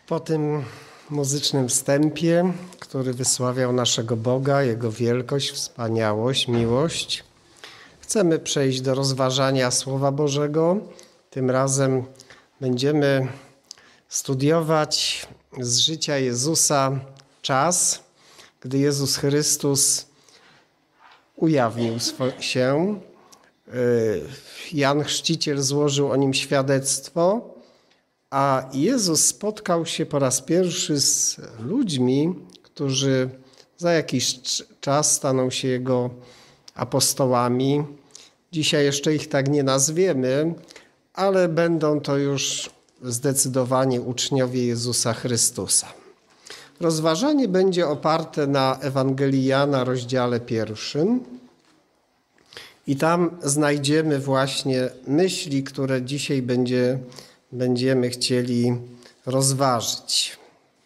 Po tym muzycznym wstępie, który wysławiał naszego Boga, Jego wielkość, wspaniałość, miłość, chcemy przejść do rozważania Słowa Bożego. Tym razem będziemy studiować z życia Jezusa czas, gdy Jezus Chrystus ujawnił się. Jan Chrzciciel złożył o nim świadectwo, a Jezus spotkał się po raz pierwszy z ludźmi, którzy za jakiś czas staną się Jego apostołami. Dzisiaj jeszcze ich tak nie nazwiemy, ale będą to już zdecydowanie uczniowie Jezusa Chrystusa. Rozważanie będzie oparte na Ewangelii Jana, rozdziale 1. I tam znajdziemy właśnie myśli, które dzisiaj będziemy chcieli rozważyć.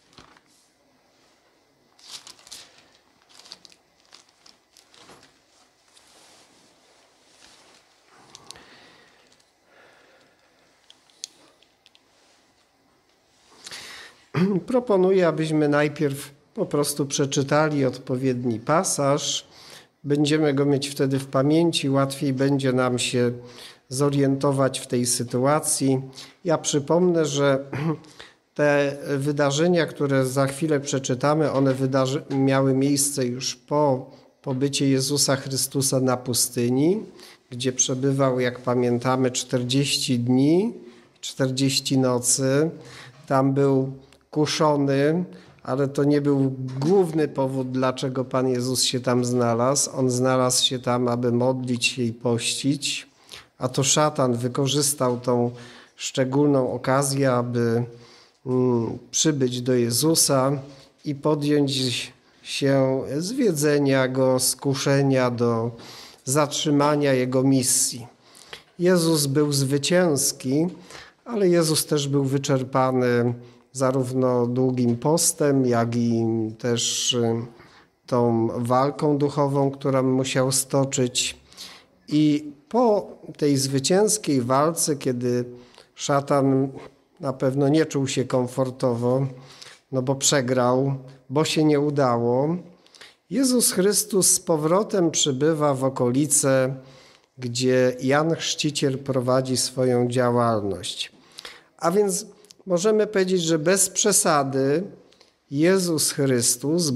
Proponuję, abyśmy najpierw po prostu przeczytali odpowiedni pasaż. Będziemy go mieć wtedy w pamięci, łatwiej będzie nam się zorientować w tej sytuacji. Ja przypomnę, że te wydarzenia, które za chwilę przeczytamy, one miały miejsce już po pobycie Jezusa Chrystusa na pustyni, gdzie przebywał, jak pamiętamy, 40 dni, 40 nocy. Tam był kuszony, ale to nie był główny powód, dlaczego Pan Jezus się tam znalazł. On znalazł się tam, aby modlić się i pościć, a to szatan wykorzystał tą szczególną okazję, aby przybyć do Jezusa i podjąć się zwiedzenia Go, skuszenia do zatrzymania Jego misji. Jezus był zwycięski, ale Jezus też był wyczerpany zarówno długim postem, jak i też tą walką duchową, którą musiał stoczyć. I po tej zwycięskiej walce, kiedy szatan na pewno nie czuł się komfortowo, no bo przegrał, bo się nie udało, Jezus Chrystus z powrotem przybywa w okolice, gdzie Jan Chrzciciel prowadzi swoją działalność. A więc możemy powiedzieć, że bez przesady Jezus Chrystus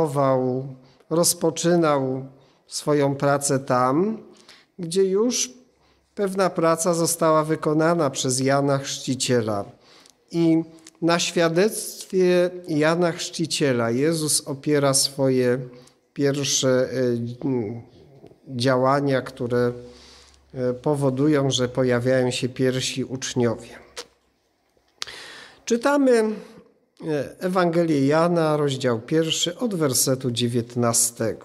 rozpoczynał swoją pracę tam, gdzie już pewna praca została wykonana przez Jana Chrzciciela. I na świadectwie Jana Chrzciciela Jezus opiera swoje pierwsze działania, które powodują, że pojawiają się pierwsi uczniowie. Czytamy Ewangelię Jana, rozdział 1, od wersetu 19.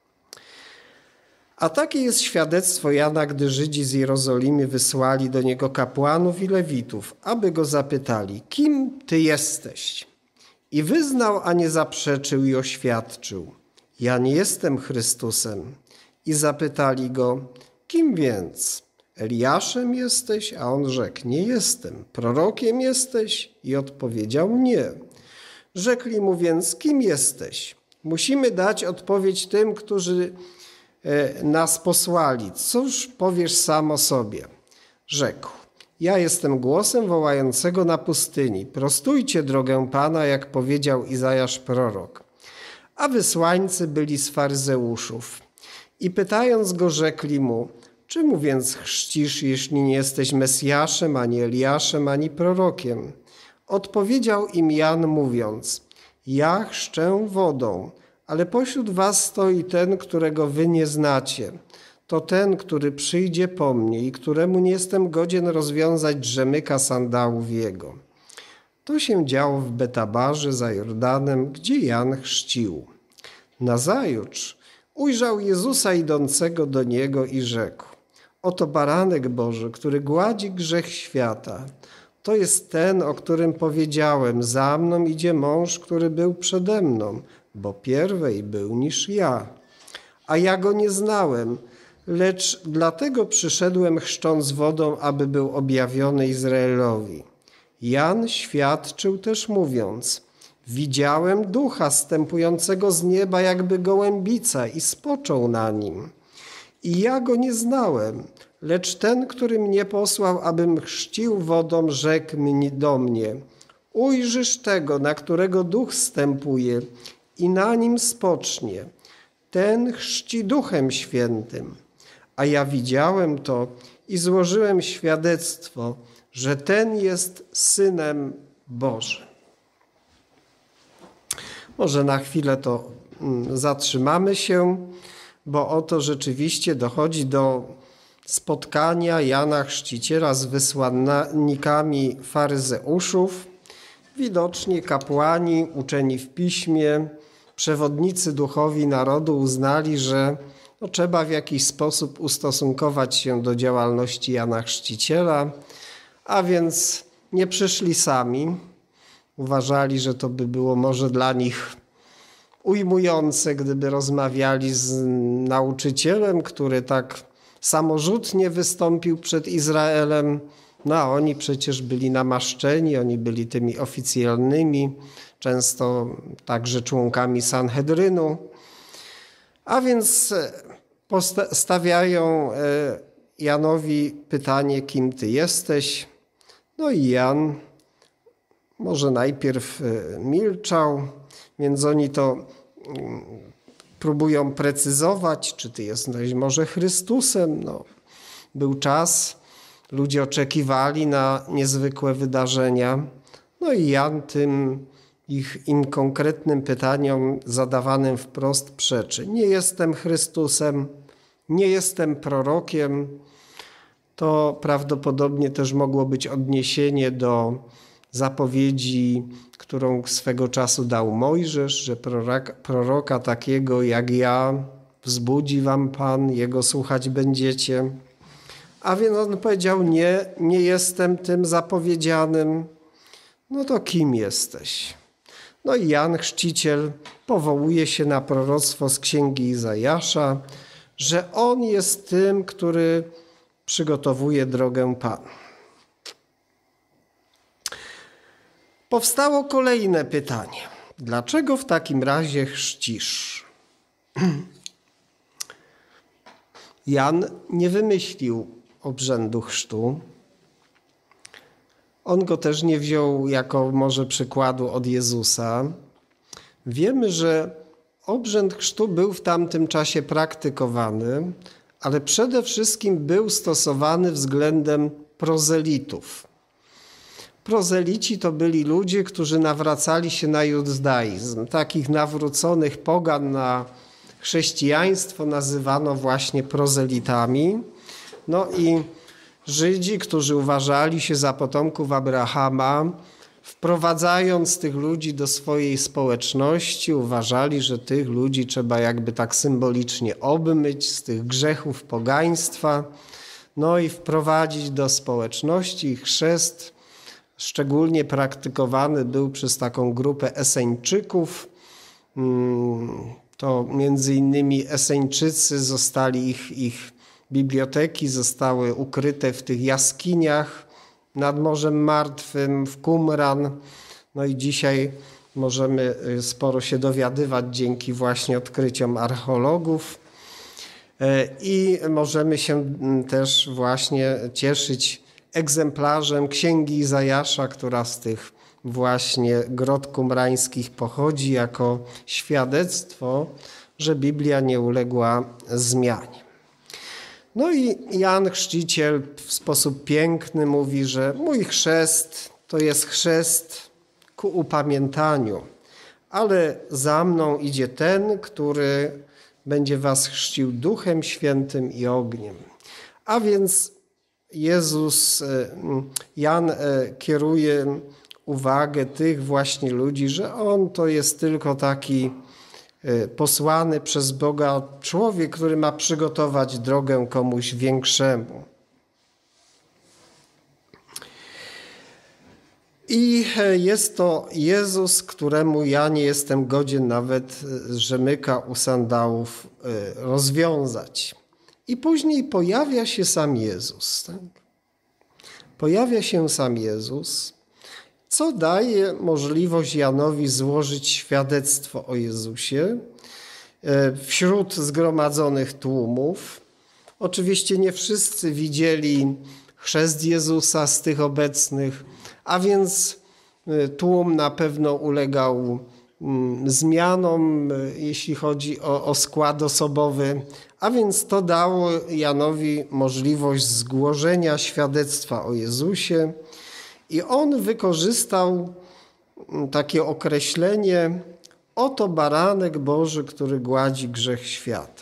A takie jest świadectwo Jana, gdy Żydzi z Jerozolimy wysłali do niego kapłanów i lewitów, aby go zapytali: kim ty jesteś? I wyznał, a nie zaprzeczył i oświadczył: ja nie jestem Chrystusem. I zapytali go: kim więc? Eliaszem jesteś? A on rzekł: nie jestem. Prorokiem jesteś? I odpowiedział: nie. Rzekli mu więc: kim jesteś? Musimy dać odpowiedź tym, którzy nas posłali. Cóż powiesz sam o sobie? Rzekł: ja jestem głosem wołającego na pustyni: prostujcie drogę Pana, jak powiedział Izajasz prorok. A wysłańcy byli z faryzeuszów. I pytając go, rzekli mu: czemu więc chrzcisz, jeśli nie jesteś Mesjaszem, ani Eliaszem, ani prorokiem? Odpowiedział im Jan, mówiąc: ja chrzczę wodą, ale pośród was stoi ten, którego wy nie znacie. To ten, który przyjdzie po mnie i któremu nie jestem godzien rozwiązać rzemyka sandałów jego. To się działo w Betabarze za Jordanem, gdzie Jan chrzcił. Nazajutrz ujrzał Jezusa idącego do niego i rzekł: oto baranek Boży, który gładzi grzech świata. To jest ten, o którym powiedziałem: za mną idzie mąż, który był przede mną, bo pierwej był niż ja. A ja go nie znałem, lecz dlatego przyszedłem chrzcząc wodą, aby był objawiony Izraelowi. Jan świadczył też mówiąc: widziałem Ducha zstępującego z nieba jakby gołębica i spoczął na nim. I ja go nie znałem, lecz ten, który mnie posłał, abym chrzcił wodą, rzekł do mnie: ujrzysz tego, na którego Duch zstępuje i na nim spocznie. Ten chrzci Duchem Świętym. A ja widziałem to i złożyłem świadectwo, że ten jest Synem Bożym. Może na chwilę to zatrzymamy się, bo oto rzeczywiście dochodzi do spotkania Jana Chrzciciela z wysłannikami faryzeuszów. Widocznie kapłani, uczeni w piśmie, przewodnicy duchowi narodu uznali, że trzeba w jakiś sposób ustosunkować się do działalności Jana Chrzciciela, a więc nie przyszli sami. Uważali, że to by było może dla nich ujmujące, gdyby rozmawiali z nauczycielem, który tak samorzutnie wystąpił przed Izraelem. No a oni przecież byli namaszczeni, oni byli tymi oficjalnymi, często także członkami Sanhedrynu. A więc stawiają Janowi pytanie: kim ty jesteś? No i Jan może najpierw milczał, więc oni to próbują precyzować, czy ty jesteś może Chrystusem. No, był czas, ludzie oczekiwali na niezwykłe wydarzenia. No i Jan tym im konkretnym pytaniom zadawanym wprost przeczy. Nie jestem Chrystusem, nie jestem prorokiem. To prawdopodobnie też mogło być odniesienie do zapowiedzi, którą swego czasu dał Mojżesz, że proroka takiego jak ja wzbudzi wam Pan, jego słuchać będziecie. A więc on powiedział: nie jestem tym zapowiedzianym. No to kim jesteś? No i Jan Chrzciciel powołuje się na proroctwo z księgi Izajasza, że on jest tym, który przygotowuje drogę Panu. Powstało kolejne pytanie. Dlaczego w takim razie chrzcisz? Jan nie wymyślił obrzędu chrztu. On go też nie wziął jako może przykładu od Jezusa. Wiemy, że obrzęd chrztu był w tamtym czasie praktykowany, ale przede wszystkim był stosowany względem prozelitów. Prozelici to byli ludzie, którzy nawracali się na judaizm. Takich nawróconych pogan na chrześcijaństwo nazywano właśnie prozelitami. No i Żydzi, którzy uważali się za potomków Abrahama, wprowadzając tych ludzi do swojej społeczności, uważali, że tych ludzi trzeba jakby tak symbolicznie obmyć z tych grzechów pogaństwa, no i wprowadzić do społeczności. Chrzest szczególnie praktykowany był przez taką grupę Eseńczyków. To między innymi Eseńczycy zostali, ich biblioteki zostały ukryte w tych jaskiniach nad Morzem Martwym, w Qumran. No i dzisiaj możemy sporo się dowiadywać dzięki właśnie odkryciom archeologów i możemy się też właśnie cieszyć egzemplarzem Księgi Izajasza, która z tych właśnie grot kumrańskich pochodzi, jako świadectwo, że Biblia nie uległa zmianie. No i Jan Chrzciciel w sposób piękny mówi, że mój chrzest to jest chrzest ku upamiętaniu, ale za mną idzie ten, który będzie was chrzcił Duchem Świętym i ogniem. A więc Jan kieruje uwagę tych właśnie ludzi, że on to jest tylko taki posłany przez Boga człowiek, który ma przygotować drogę komuś większemu. I jest to Jezus, któremu ja nie jestem godzien nawet rzemyka u sandałów rozwiązać. I później pojawia się sam Jezus. Tak? Pojawia się sam Jezus, co daje możliwość Janowi złożyć świadectwo o Jezusie wśród zgromadzonych tłumów. Oczywiście nie wszyscy widzieli chrzest Jezusa z tych obecnych, a więc tłum na pewno ulegał zmianom, jeśli chodzi o skład osobowy, a więc to dało Janowi możliwość zgłoszenia świadectwa o Jezusie i on wykorzystał takie określenie: oto baranek Boży, który gładzi grzech świata.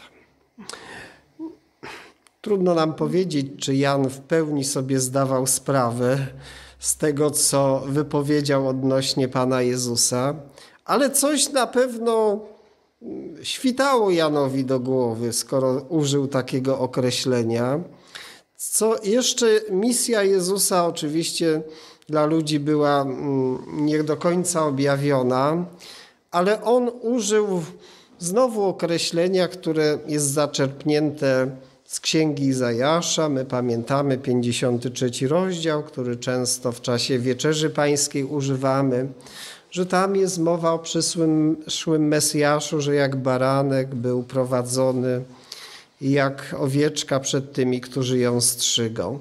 Trudno nam powiedzieć, czy Jan w pełni sobie zdawał sprawę z tego, co wypowiedział odnośnie Pana Jezusa, ale coś na pewno świtało Janowi do głowy, skoro użył takiego określenia. Co jeszcze misja Jezusa oczywiście dla ludzi była nie do końca objawiona, ale on użył znowu określenia, które jest zaczerpnięte z Księgi Izajasza. My pamiętamy 53 rozdział, który często w czasie Wieczerzy Pańskiej używamy, że tam jest mowa o przyszłym Mesjaszu, że jak baranek był prowadzony i jak owieczka przed tymi, którzy ją strzygą.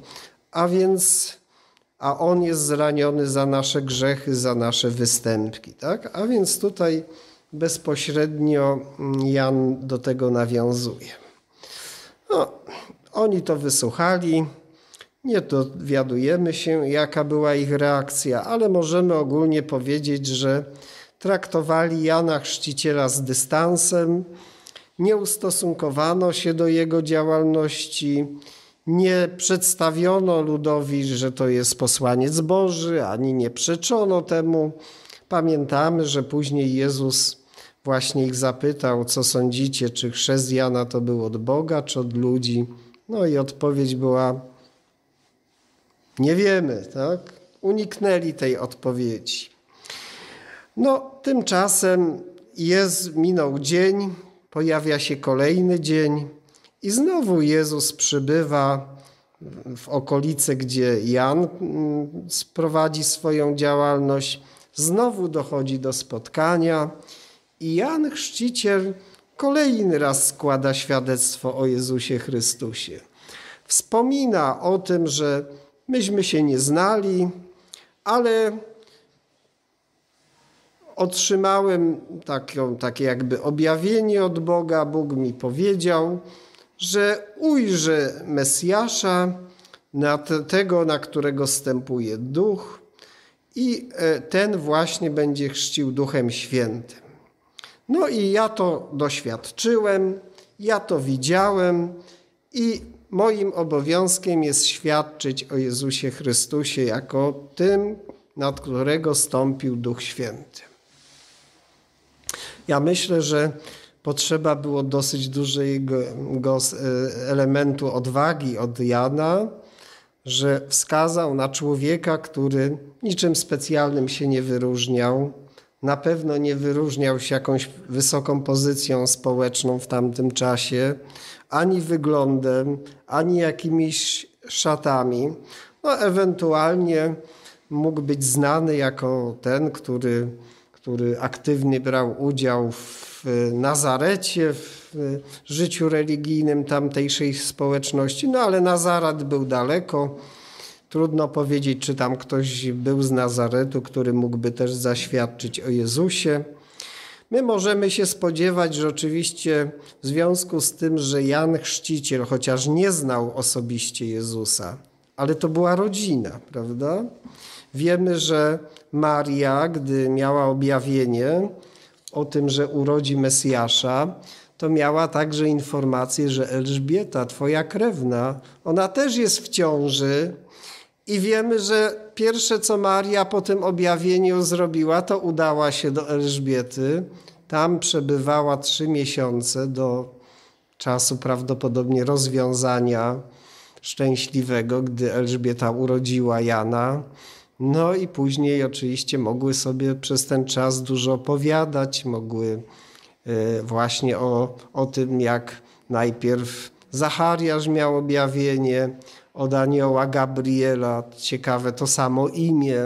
A on jest zraniony za nasze grzechy, za nasze występki. Tak? A więc tutaj bezpośrednio Jan do tego nawiązuje. No, oni to wysłuchali. Nie dowiadujemy się, jaka była ich reakcja, ale możemy ogólnie powiedzieć, że traktowali Jana Chrzciciela z dystansem, nie ustosunkowano się do jego działalności, nie przedstawiono ludowi, że to jest posłaniec Boży, ani nie przeczono temu. Pamiętamy, że później Jezus właśnie ich zapytał, co sądzicie, czy chrzest Jana to był od Boga, czy od ludzi? No i odpowiedź była: nie wiemy, tak? Uniknęli tej odpowiedzi. No, tymczasem minął dzień, pojawia się kolejny dzień i znowu Jezus przybywa w okolice, gdzie Jan prowadzi swoją działalność. Znowu dochodzi do spotkania i Jan Chrzciciel kolejny raz składa świadectwo o Jezusie Chrystusie. Wspomina o tym, że myśmy się nie znali, ale otrzymałem takie jakby objawienie od Boga. Bóg mi powiedział, że ujrzę Mesjasza, tego, na którego stępuje Duch, i ten właśnie będzie chrzcił Duchem Świętym. No i ja to doświadczyłem, ja to widziałem i moim obowiązkiem jest świadczyć o Jezusie Chrystusie jako tym, nad którego stąpił Duch Święty. Ja myślę, że potrzeba było dosyć dużego elementu odwagi od Jana, że wskazał na człowieka, który niczym specjalnym się nie wyróżniał. Na pewno nie wyróżniał się jakąś wysoką pozycją społeczną w tamtym czasie, ani wyglądem, ani jakimiś szatami. No, ewentualnie mógł być znany jako ten, który aktywnie brał udział w Nazarecie, w życiu religijnym tamtejszej społeczności. No ale Nazaret był daleko. Trudno powiedzieć, czy tam ktoś był z Nazaretu, który mógłby też zaświadczyć o Jezusie. My możemy się spodziewać, że oczywiście w związku z tym, że Jan Chrzciciel chociaż nie znał osobiście Jezusa, ale to była rodzina, prawda? Wiemy, że Maria, gdy miała objawienie o tym, że urodzi Mesjasza, to miała także informację, że Elżbieta, twoja krewna, ona też jest w ciąży. I wiemy, że pierwsze, co Maria po tym objawieniu zrobiła, to udała się do Elżbiety. Tam przebywała 3 miesiące do czasu prawdopodobnie rozwiązania szczęśliwego, gdy Elżbieta urodziła Jana. No i później oczywiście mogły sobie przez ten czas dużo opowiadać, mogły właśnie o tym, jak najpierw Zachariasz miał objawienie od anioła Gabriela, ciekawe to samo imię,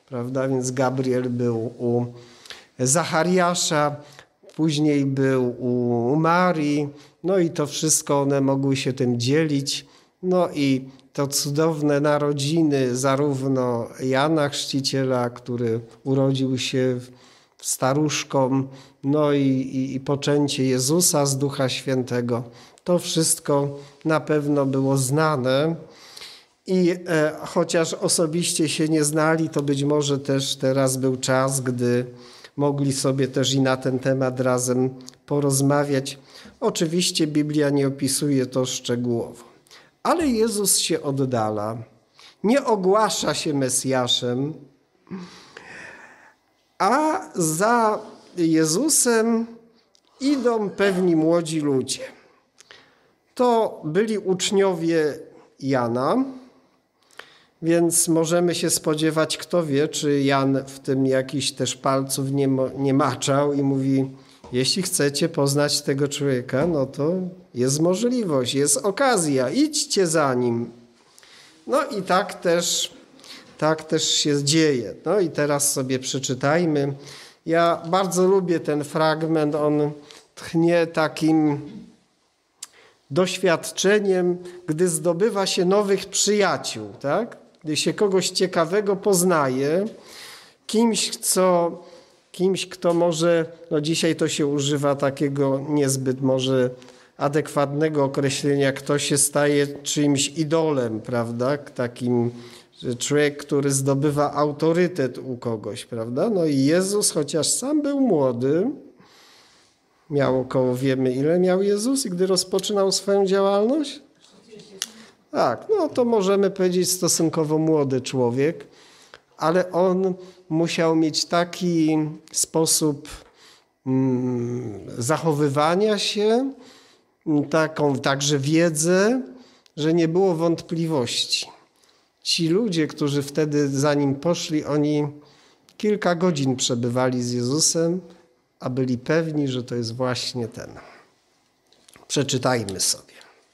prawda? Więc Gabriel był u Zachariasza, później był u Marii, no i to wszystko one mogły się tym dzielić. No i to cudowne narodziny zarówno Jana Chrzciciela, który urodził się staruszkom, no i poczęcie Jezusa z Ducha Świętego. To wszystko na pewno było znane i chociaż osobiście się nie znali, to być może też teraz był czas, gdy mogli sobie też i na ten temat razem porozmawiać. Oczywiście Biblia nie opisuje to szczegółowo, ale Jezus się oddala, nie ogłasza się Mesjaszem, a za Jezusem idą pewni młodzi ludzie. To byli uczniowie Jana, więc możemy się spodziewać, kto wie, czy Jan w tym jakichś też palców nie maczał i mówi: jeśli chcecie poznać tego człowieka, no to jest możliwość, jest okazja, idźcie za nim. No i tak też się dzieje. No i teraz sobie przeczytajmy. Ja bardzo lubię ten fragment, on tchnie takim doświadczeniem, gdy zdobywa się nowych przyjaciół, tak? Gdy się kogoś ciekawego poznaje, kimś, kto może, no dzisiaj to się używa takiego niezbyt może adekwatnego określenia, kto się staje czyimś idolem, prawda? Takim człowiek, który zdobywa autorytet u kogoś, prawda? No i Jezus, chociaż sam był młody, miał około, wiemy ile miał Jezus, gdy rozpoczynał swoją działalność? Tak, no to możemy powiedzieć stosunkowo młody człowiek, ale on musiał mieć taki sposób zachowywania się, taką także wiedzę, że nie było wątpliwości. Ci ludzie, którzy wtedy za nim poszli, oni kilka godzin przebywali z Jezusem, a byli pewni, że to jest właśnie ten. Przeczytajmy sobie.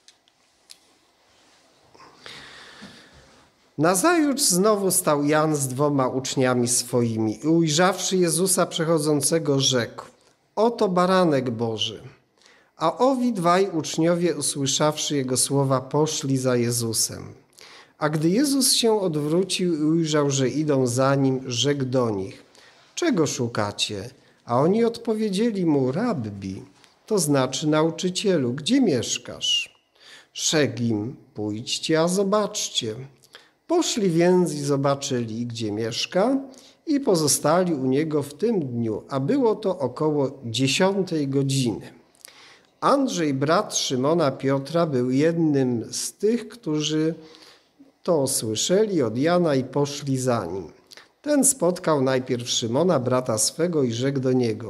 Nazajutrz znowu stał Jan z 2 uczniami swoimi i ujrzawszy Jezusa przechodzącego, rzekł: oto baranek Boży. A owi 2 uczniowie, usłyszawszy jego słowa, poszli za Jezusem. A gdy Jezus się odwrócił i ujrzał, że idą za nim, rzekł do nich: czego szukacie? A oni odpowiedzieli mu: Rabbi, to znaczy nauczycielu, gdzie mieszkasz? Rzekł im: pójdźcie, a zobaczcie. Poszli więc i zobaczyli, gdzie mieszka, i pozostali u niego w tym dniu, a było to około 10 godziny. Andrzej, brat Szymona Piotra, był jednym z tych, którzy to słyszeli od Jana i poszli za nim. Ten spotkał najpierw Szymona, brata swego, i rzekł do niego: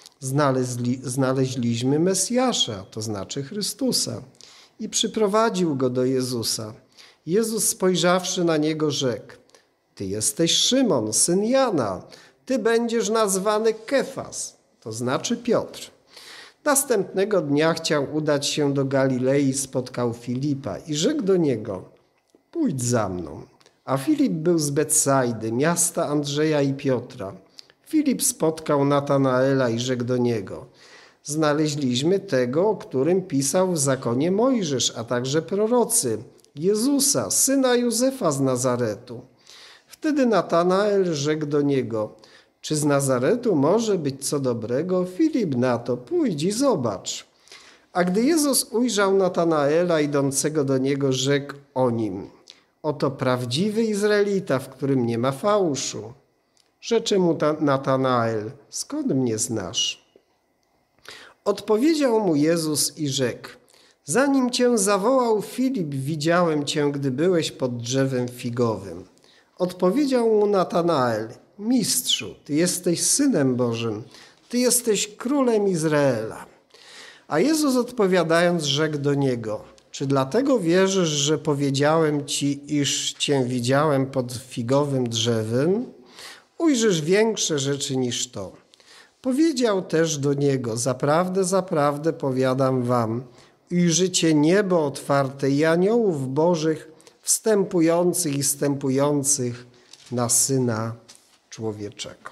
znaleźliśmy Mesjasza, to znaczy Chrystusa. I przyprowadził go do Jezusa. Jezus, spojrzawszy na niego, rzekł: ty jesteś Szymon, syn Jana, ty będziesz nazwany Kefas, to znaczy Piotr. Następnego dnia chciał udać się do Galilei, spotkał Filipa i rzekł do niego: pójdź za mną. A Filip był z Betsajdy, miasta Andrzeja i Piotra. Filip spotkał Natanaela i rzekł do niego: znaleźliśmy tego, o którym pisał w zakonie Mojżesz, a także prorocy, Jezusa, syna Józefa z Nazaretu. Wtedy Natanael rzekł do niego: czy z Nazaretu może być co dobrego? Filip na to: pójdź i zobacz. A gdy Jezus ujrzał Natanaela idącego do niego, rzekł o nim: oto prawdziwy Izraelita, w którym nie ma fałszu. Rzeczy mu Natanael: skąd mnie znasz? Odpowiedział mu Jezus i rzekł: zanim cię zawołał Filip, widziałem cię, gdy byłeś pod drzewem figowym. Odpowiedział mu Natanael: mistrzu, ty jesteś Synem Bożym, ty jesteś Królem Izraela. A Jezus odpowiadając, rzekł do niego: czy dlatego wierzysz, że powiedziałem ci, iż cię widziałem pod figowym drzewem? Ujrzysz większe rzeczy niż to. Powiedział też do niego: zaprawdę, zaprawdę powiadam wam, ujrzycie niebo otwarte i aniołów bożych wstępujących i zstępujących na Syna człowieczego.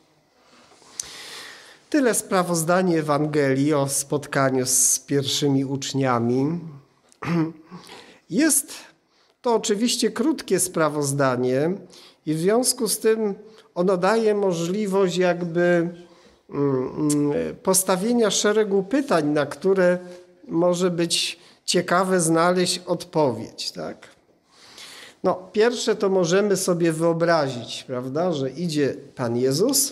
Tyle sprawozdanie Ewangelii o spotkaniu z pierwszymi uczniami. Jest to oczywiście krótkie sprawozdanie i w związku z tym ono daje możliwość jakby postawienia szeregu pytań, na które może być ciekawe znaleźć odpowiedź, tak? No, pierwsze to możemy sobie wyobrazić, prawda, że idzie Pan Jezus,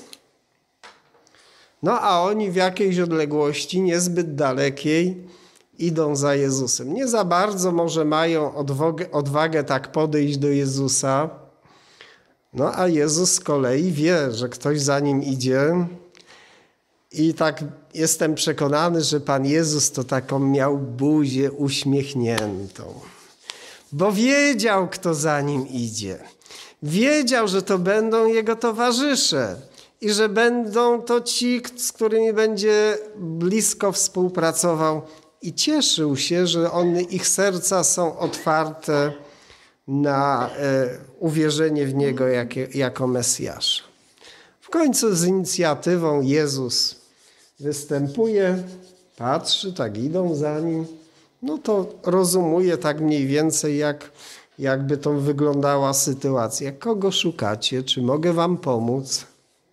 no a oni w jakiejś odległości, niezbyt dalekiej, idą za Jezusem. Nie za bardzo może mają odwagę tak podejść do Jezusa, no a Jezus z kolei wie, że ktoś za nim idzie i tak jestem przekonany, że Pan Jezus to taką miał buzię uśmiechniętą, bo wiedział, kto za nim idzie. Wiedział, że to będą jego towarzysze i że będą to ci, z którymi będzie blisko współpracował. I cieszył się, że ich serca są otwarte na uwierzenie w Niego jako Mesjasza. W końcu z inicjatywą Jezus występuje, patrzy, tak idą za Nim. No to rozumuje tak mniej więcej, jakby to wyglądała sytuacja. Kogo szukacie? Czy mogę wam pomóc?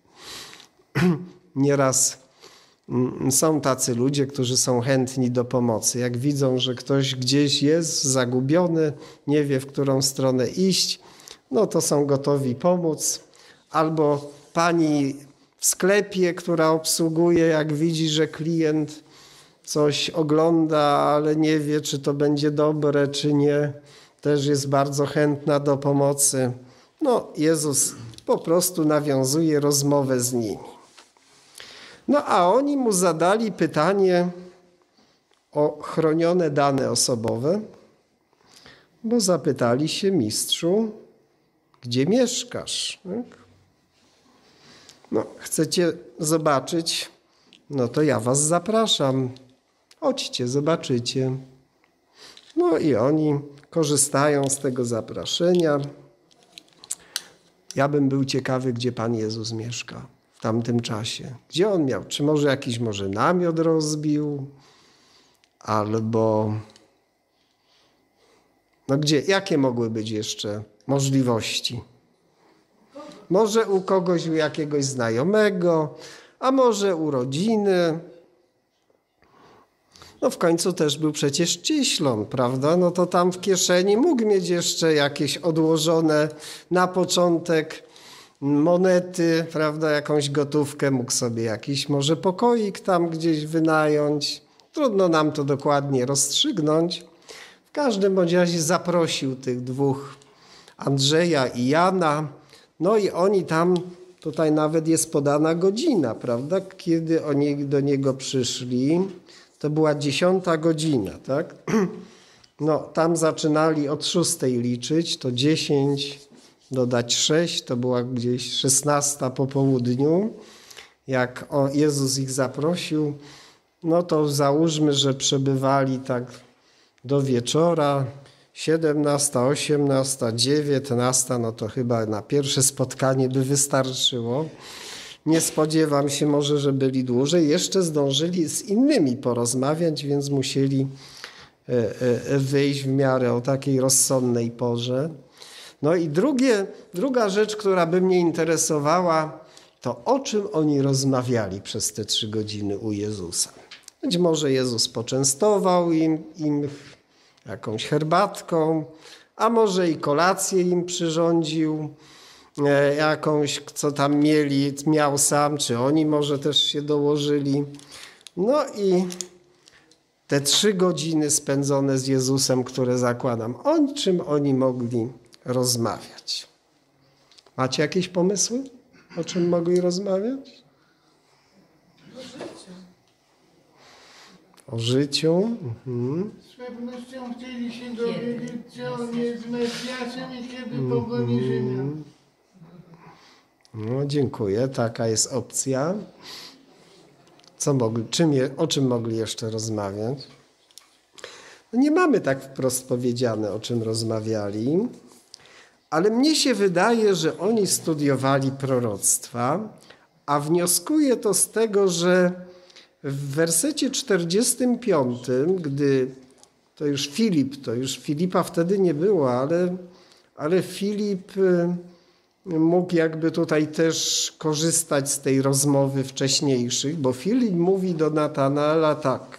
Nieraz są tacy ludzie, którzy są chętni do pomocy. Jak widzą, że ktoś gdzieś jest zagubiony, nie wie, w którą stronę iść, no to są gotowi pomóc. Albo pani w sklepie, która obsługuje, jak widzi, że klient coś ogląda, ale nie wie, czy to będzie dobre, czy nie, też jest bardzo chętna do pomocy. No, Jezus po prostu nawiązuje rozmowę z nimi. No a oni mu zadali pytanie o chronione dane osobowe, bo zapytali się: mistrzu, gdzie mieszkasz? No, chcecie zobaczyć? No to ja was zapraszam. Chodźcie, zobaczycie. No i oni korzystają z tego zaproszenia. Ja bym był ciekawy, gdzie Pan Jezus mieszka w tamtym czasie. Gdzie on miał? Czy może jakiś namiot rozbił? Albo no gdzie? Jakie mogły być jeszcze możliwości? Może u kogoś, u jakiegoś znajomego, a może u rodziny. No w końcu też był przecież Cieślon, prawda? No to tam w kieszeni mógł mieć jeszcze jakieś odłożone na początek monety, prawda? Jakąś gotówkę, mógł sobie jakiś może pokoik tam gdzieś wynająć. Trudno nam to dokładnie rozstrzygnąć. W każdym bądź razie zaprosił tych dwóch, Andrzeja i Jana. No i oni tam, tutaj nawet jest podana godzina, prawda? Kiedy oni do niego przyszli. To była 10 godzina, tak? No, tam zaczynali od 6 liczyć, to 10 dodać 6, to była gdzieś 16 po południu. Jak Jezus ich zaprosił, no to załóżmy, że przebywali tak do wieczora, 17, 18, 19, no to chyba na pierwsze spotkanie by wystarczyło. Nie spodziewam się może, że byli dłużej. Jeszcze zdążyli z innymi porozmawiać, więc musieli wyjść w miarę o takiej rozsądnej porze. No i druga rzecz, która by mnie interesowała, to o czym oni rozmawiali przez te 3 godziny u Jezusa. Być może Jezus poczęstował im jakąś herbatką, a może i kolację im przyrządził, jakąś, co tam miał sam, czy oni może też się dołożyli. No i te 3 godziny spędzone z Jezusem, które zakładam, o czym oni mogli rozmawiać? Macie jakieś pomysły? O czym mogli rozmawiać? O życiu. Z pewnością chcieli się dowiedzieć, czy on jest Mesjaszem i kiedy pogoni Rzymian. No, dziękuję. Taka jest opcja. O czym mogli jeszcze rozmawiać? No, nie mamy tak wprost powiedziane, o czym rozmawiali, Ale mnie się wydaje, że oni studiowali proroctwa, a wnioskuję to z tego, że w wersecie 45, gdy to już Filipa wtedy nie było, ale Filip mógł jakby tutaj też korzystać z tej rozmowy wcześniejszych, bo Filip mówi do Natanaela tak.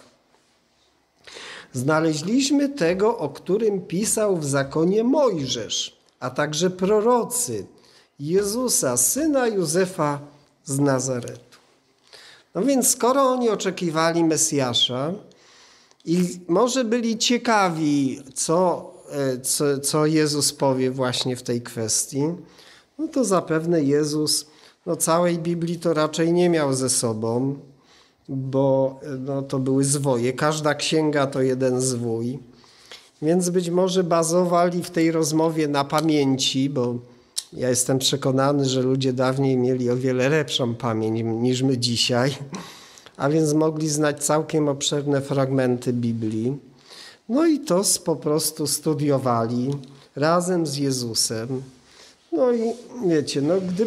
Znaleźliśmy tego, o którym pisał w zakonie Mojżesz, a także prorocy, Jezusa, syna Józefa z Nazaretu. No więc skoro oni oczekiwali Mesjasza i może byli ciekawi, co Jezus powie właśnie w tej kwestii, no to zapewne Jezus całej Biblii to raczej nie miał ze sobą, bo to były zwoje. Każda księga to jeden zwój. Więc być może bazowali w tej rozmowie na pamięci, bo ja jestem przekonany, że ludzie dawniej mieli o wiele lepszą pamięć niż my dzisiaj, a więc mogli znać całkiem obszerne fragmenty Biblii. No i to po prostu studiowali razem z Jezusem. No i wiecie,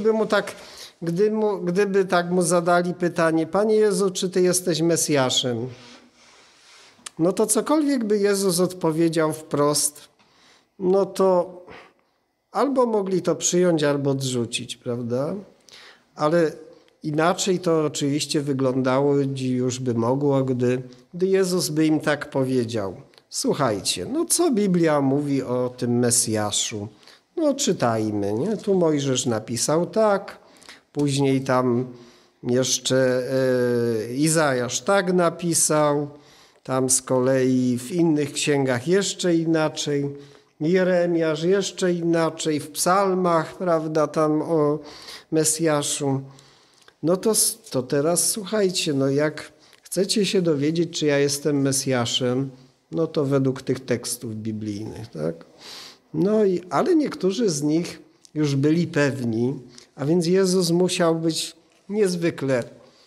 gdyby tak mu zadali pytanie, Panie Jezu, czy Ty jesteś Mesjaszem? No to cokolwiek by Jezus odpowiedział wprost, no to albo mogli to przyjąć, albo odrzucić, prawda? Ale inaczej to oczywiście wyglądało, już by mogło, gdy Jezus by im tak powiedział. Słuchajcie, co Biblia mówi o tym Mesjaszu? No czytajmy, nie? Tu Mojżesz napisał tak, później tam jeszcze Izajasz tak napisał, tam z kolei w innych księgach jeszcze inaczej, Jeremiasz jeszcze inaczej, w psalmach, prawda, tam o Mesjaszu. No to teraz słuchajcie, jak chcecie się dowiedzieć, czy ja jestem Mesjaszem, no to według tych tekstów biblijnych, tak? Ale niektórzy z nich już byli pewni, a więc Jezus musiał być niezwykle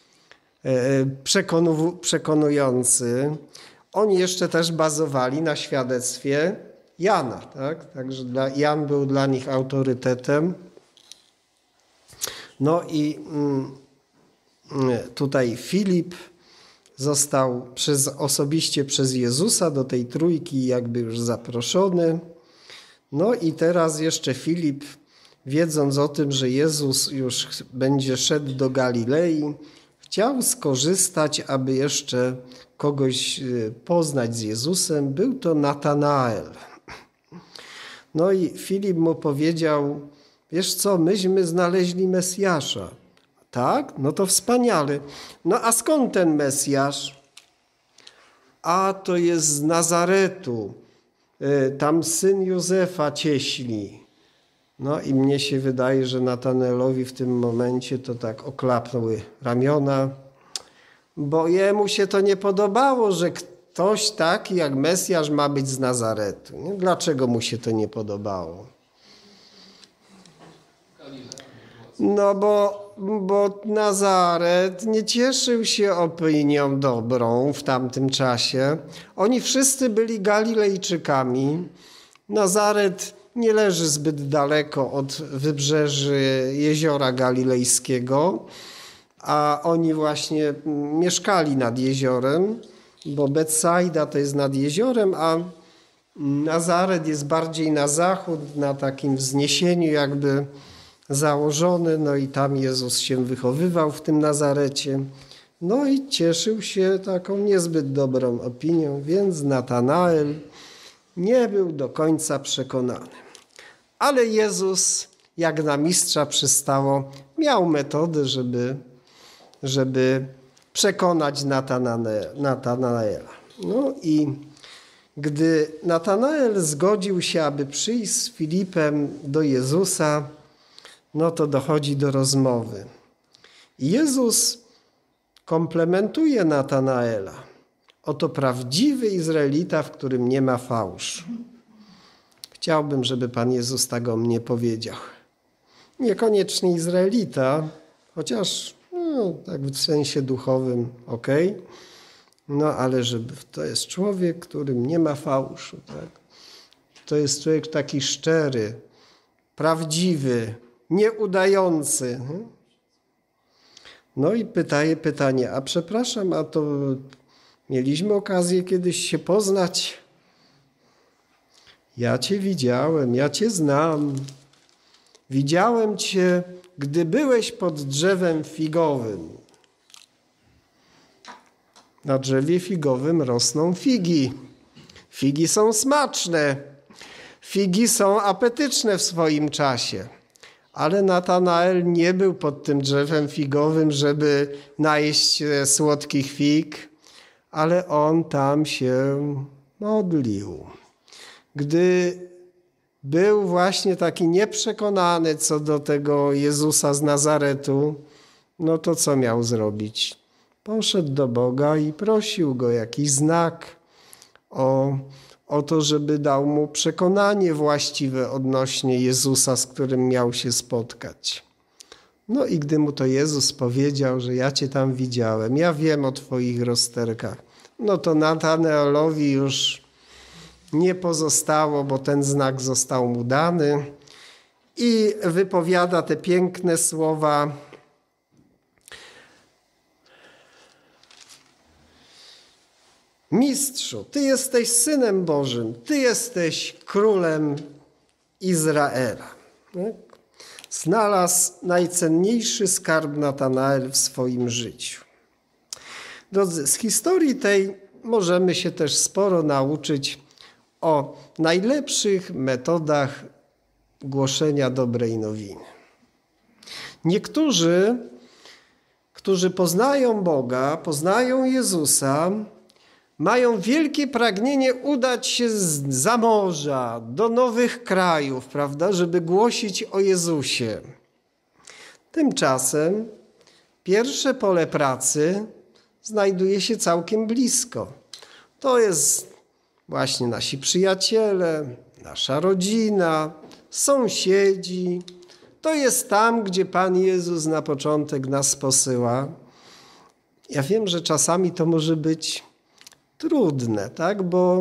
przekonujący. Oni jeszcze też bazowali na świadectwie Jana, tak? Także Jan był dla nich autorytetem. No i tutaj Filip został osobiście przez Jezusa do tej trójki jakby już zaproszony. No i teraz jeszcze Filip, wiedząc o tym, że Jezus już będzie szedł do Galilei, chciał skorzystać, aby jeszcze kogoś poznać z Jezusem. Był to Natanael. No i Filip mu powiedział, wiesz co, myśmy znaleźli Mesjasza. Tak? No to wspaniale. No a skąd ten Mesjasz? A to jest z Nazaretu. Tam syn Józefa cieśli. No i mnie się wydaje, że Natanaelowi w tym momencie to tak oklapnęły ramiona, bo jemu się to nie podobało, że ktoś taki jak Mesjasz ma być z Nazaretu. Nie? Dlaczego mu się to nie podobało? No bo Nazaret nie cieszył się opinią dobrą w tamtym czasie. Oni wszyscy byli Galilejczykami. Nazaret nie leży zbyt daleko od wybrzeży Jeziora Galilejskiego, a oni właśnie mieszkali nad jeziorem, bo Betsaida to jest nad jeziorem, a Nazaret jest bardziej na zachód, na takim wzniesieniu jakby założony, no i tam Jezus się wychowywał w tym Nazarecie. No i cieszył się taką niezbyt dobrą opinią, więc Natanael nie był do końca przekonany. Ale Jezus, jak na mistrza przystało, miał metodę, żeby przekonać Natanaela. No i gdy Natanael zgodził się, aby przyjść z Filipem do Jezusa, no to dochodzi do rozmowy. I Jezus komplementuje Natanaela. Oto prawdziwy Izraelita, w którym nie ma fałszu. Chciałbym, żeby Pan Jezus tak o mnie powiedział. Niekoniecznie Izraelita, chociaż tak w sensie duchowym, okej. No ale żeby to jest człowiek, którym nie ma fałszu. Tak? To jest człowiek taki szczery, prawdziwy, nieudający. No i pytanie, a przepraszam, a to mieliśmy okazję kiedyś się poznać? Ja Cię widziałem, ja Cię znam. Widziałem Cię, gdy byłeś pod drzewem figowym. Na drzewie figowym rosną figi. Figi są smaczne. Figi są apetyczne w swoim czasie. Ale Natanael nie był pod tym drzewem figowym, żeby najeść słodkich fig, ale on tam się modlił. Gdy był właśnie taki nieprzekonany co do tego Jezusa z Nazaretu, no to co miał zrobić? Poszedł do Boga i prosił Go jakiś znak o to, żeby dał mu przekonanie właściwe odnośnie Jezusa, z którym miał się spotkać. No i gdy mu to Jezus powiedział, że ja Cię tam widziałem, ja wiem o Twoich rozterkach, no to Natanaelowi już nie pozostało, bo ten znak został mu dany i wypowiada te piękne słowa: Mistrzu, Ty jesteś Synem Bożym, Ty jesteś Królem Izraela. Tak? Znalazł najcenniejszy skarb Natanael w swoim życiu. Drodzy, z historii tej możemy się też sporo nauczyć o najlepszych metodach głoszenia dobrej nowiny. Niektórzy, którzy poznają Boga, poznają Jezusa, mają wielkie pragnienie udać się za morza, do nowych krajów, prawda, żeby głosić o Jezusie. Tymczasem pierwsze pole pracy znajduje się całkiem blisko. To jest właśnie nasi przyjaciele, nasza rodzina, sąsiedzi. To jest tam, gdzie Pan Jezus na początek nas posyła. Ja wiem, że czasami to może być trudne, tak? Bo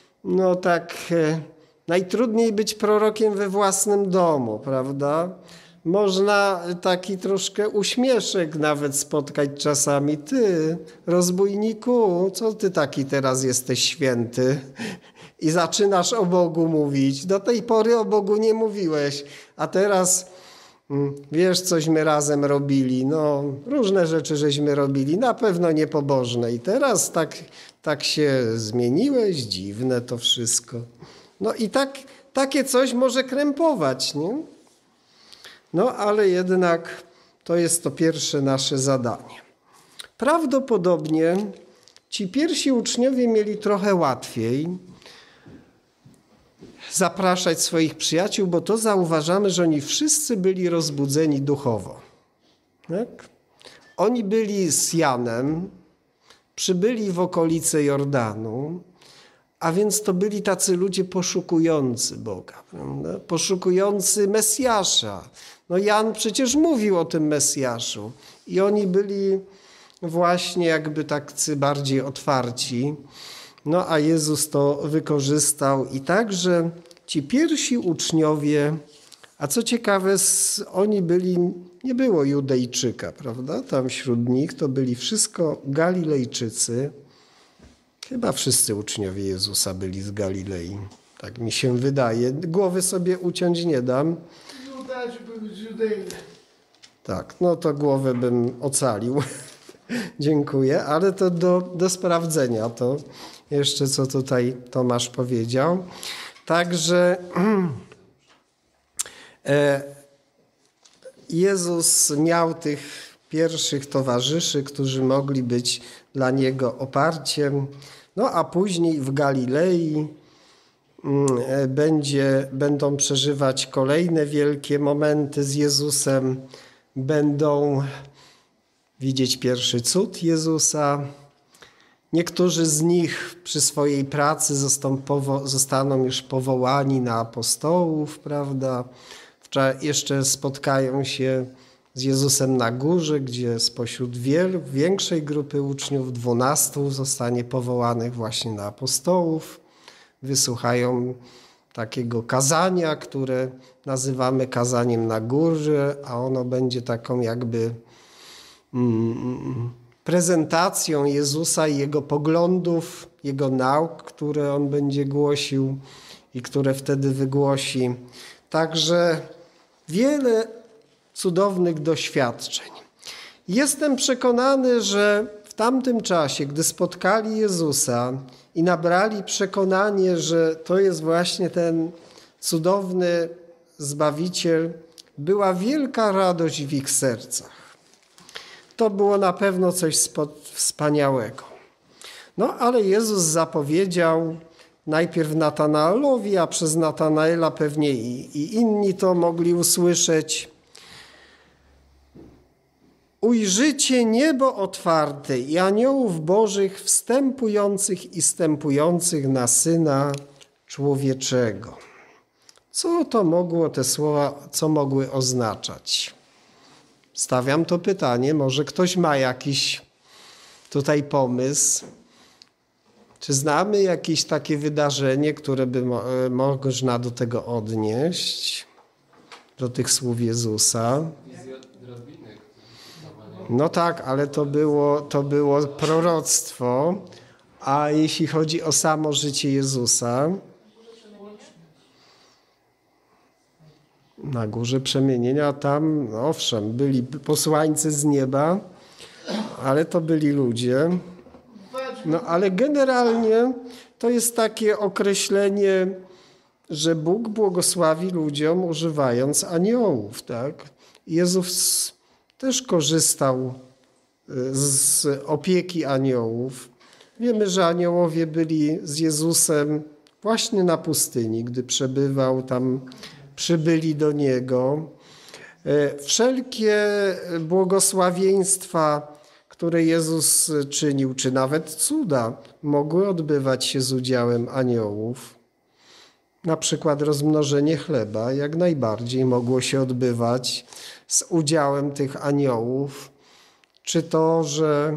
najtrudniej być prorokiem we własnym domu, prawda? Można taki troszkę uśmieszek nawet spotkać czasami. Ty, rozbójniku, co ty taki teraz jesteś święty? I zaczynasz o Bogu mówić. Do tej pory o Bogu nie mówiłeś, a teraz wiesz, cośmy razem robili. No, różne rzeczy żeśmy robili, na pewno niepobożne. I teraz tak się zmieniłeś, dziwne to wszystko. No i takie coś może krępować, nie? No, ale jednak to jest to pierwsze nasze zadanie. Prawdopodobnie ci pierwsi uczniowie mieli trochę łatwiej zapraszać swoich przyjaciół, bo to zauważamy, że oni wszyscy byli rozbudzeni duchowo. Tak? Oni byli z Janem, przybyli w okolice Jordanu, a więc to byli tacy ludzie poszukujący Boga, prawda? Poszukujący Mesjasza. No Jan przecież mówił o tym Mesjaszu i oni byli właśnie jakby tacy bardziej otwarci. No a Jezus to wykorzystał i także ci pierwsi uczniowie, a co ciekawe, oni nie było Judejczyka, prawda? Tam wśród nich to byli wszystko Galilejczycy. Chyba wszyscy uczniowie Jezusa byli z Galilei. Tak mi się wydaje. Głowy sobie uciąć nie dam. Judasz był z Judei. Tak, no to głowę bym ocalił. Dziękuję, ale to do sprawdzenia to jeszcze, co tutaj Tomasz powiedział. Także Jezus miał tych pierwszych towarzyszy, którzy mogli być dla Niego oparciem. No a później w Galilei będą przeżywać kolejne wielkie momenty z Jezusem. Będą widzieć pierwszy cud Jezusa. Niektórzy z nich przy swojej pracy zostaną już powołani na apostołów, prawda? Jeszcze spotkają się z Jezusem na górze, gdzie spośród większej grupy uczniów 12 zostanie powołanych właśnie na apostołów. Wysłuchają takiego kazania, które nazywamy kazaniem na górze, a ono będzie taką jakby prezentacją Jezusa i Jego poglądów, Jego nauk, które On będzie głosił i które wtedy wygłosi. Także wiele cudownych doświadczeń. Jestem przekonany, że w tamtym czasie, gdy spotkali Jezusa i nabrali przekonanie, że to jest właśnie ten cudowny Zbawiciel, była wielka radość w ich sercach. To było na pewno coś wspaniałego. No ale Jezus zapowiedział najpierw Natanaelowi, a przez Natanaela pewnie i inni to mogli usłyszeć: ujrzycie niebo otwarte i aniołów bożych wstępujących i zstępujących na Syna Człowieczego. Co to mogło, te słowa, co mogły oznaczać? Stawiam to pytanie, może ktoś ma jakiś tutaj pomysł. Czy znamy jakieś takie wydarzenie, które by można do tego odnieść, do tych słów Jezusa? No tak, ale to było proroctwo. A jeśli chodzi o samo życie Jezusa? Na Górze Przemienienia tam, no owszem, byli posłańcy z nieba, ale to byli ludzie. No ale generalnie to jest takie określenie, że Bóg błogosławi ludziom używając aniołów, tak? Jezus też korzystał z opieki aniołów. Wiemy, że aniołowie byli z Jezusem właśnie na pustyni, gdy przebywał tam, przybyli do Niego. Wszelkie błogosławieństwa, które Jezus czynił, czy nawet cuda, mogły odbywać się z udziałem aniołów. Na przykład rozmnożenie chleba jak najbardziej mogło się odbywać z udziałem tych aniołów. Czy to, że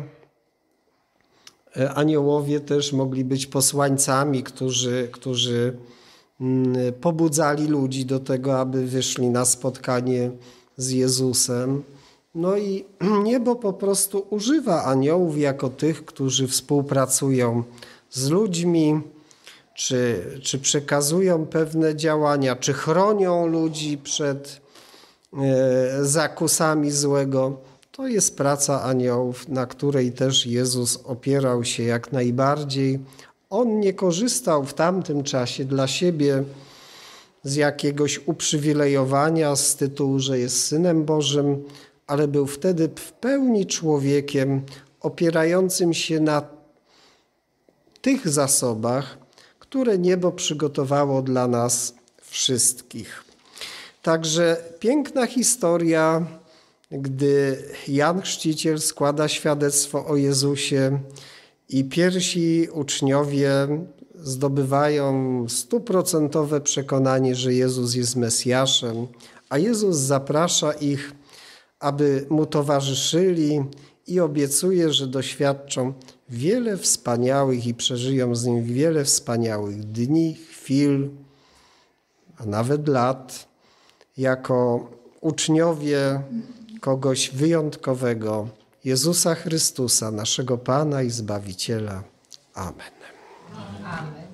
aniołowie też mogli być posłańcami, którzy pobudzali ludzi do tego, aby wyszli na spotkanie z Jezusem. No i niebo po prostu używa aniołów jako tych, którzy współpracują z ludźmi, czy przekazują pewne działania, czy chronią ludzi przed zakusami złego. To jest praca aniołów, na której też Jezus opierał się jak najbardziej. On nie korzystał w tamtym czasie dla siebie z jakiegoś uprzywilejowania z tytułu, że jest Synem Bożym, ale był wtedy w pełni człowiekiem opierającym się na tych zasobach, które niebo przygotowało dla nas wszystkich. Także piękna historia, gdy Jan Chrzciciel składa świadectwo o Jezusie i pierwsi uczniowie zdobywają 100% przekonanie, że Jezus jest Mesjaszem, a Jezus zaprasza ich, aby Mu towarzyszyli i obiecuje, że doświadczą wiele wspaniałych i przeżyją z Nim wiele wspaniałych dni, chwil, a nawet lat, jako uczniowie kogoś wyjątkowego, Jezusa Chrystusa, naszego Pana i Zbawiciela. Amen. Amen.